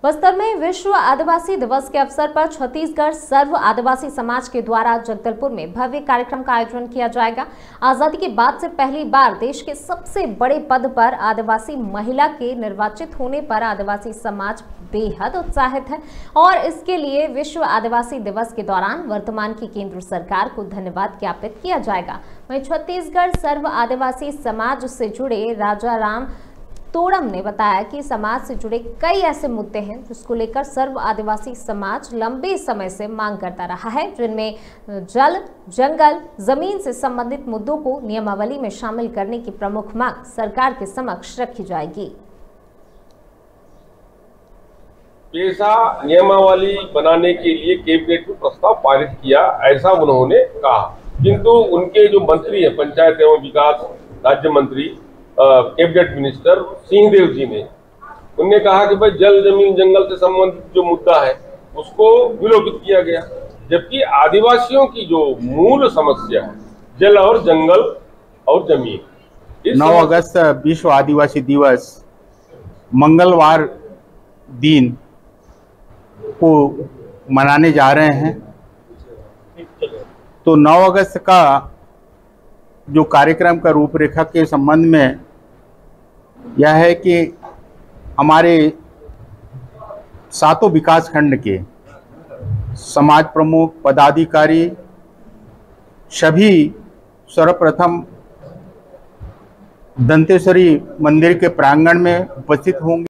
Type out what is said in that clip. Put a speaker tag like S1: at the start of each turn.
S1: बस्तर में विश्व आदिवासी दिवस के अवसर पर छत्तीसगढ़ सर्व आदिवासी समाज के द्वारा जगदलपुर में भव्य कार्यक्रम का आयोजन किया जाएगा। आजादी के बाद से पहली बार देश के सबसे बड़े पद पर आदिवासी महिला के निर्वाचित होने पर आदिवासी समाज बेहद उत्साहित है और इसके लिए विश्व आदिवासी दिवस के दौरान वर्तमान की केंद्र सरकार को धन्यवाद ज्ञापित किया जाएगा। वहीं छत्तीसगढ़ सर्व आदिवासी समाज से जुड़े राजा राम तोड़म ने बताया कि समाज से जुड़े कई ऐसे मुद्दे हैं जिसको लेकर सर्व आदिवासी समाज लंबे समय से मांग करता रहा है, जिनमें जल, जंगल, जमीन से संबंधित मुद्दों को नियमावली में शामिल करने की प्रमुख मांग सरकार के समक्ष रखी जाएगी।
S2: पेशा नियमावली बनाने के लिए कैबिनेट में प्रस्ताव पारित किया, ऐसा उन्होंने कहा। किंतु उनके जो मंत्री हैं, पंचायत एवं विकास राज्य मंत्री कैबिनेट मिनिस्टर सिंहदेव जी ने उनने कहा कि भाई जल, जमीन, जंगल से संबंधित जो मुद्दा है उसको विलोपित किया गया, जबकि आदिवासियों की जो मूल समस्या है जल और जंगल और जमीन।
S3: 9 अगस्त विश्व आदिवासी दिवस मंगलवार दिन को मनाने जा रहे हैं। तो 9 अगस्त का जो कार्यक्रम का रूपरेखा के संबंध में यह है कि हमारे 7 विकास खंड के समाज प्रमुख, पदाधिकारी सभी सर्वप्रथम दंतेश्वरी मंदिर के प्रांगण में उपस्थित होंगे।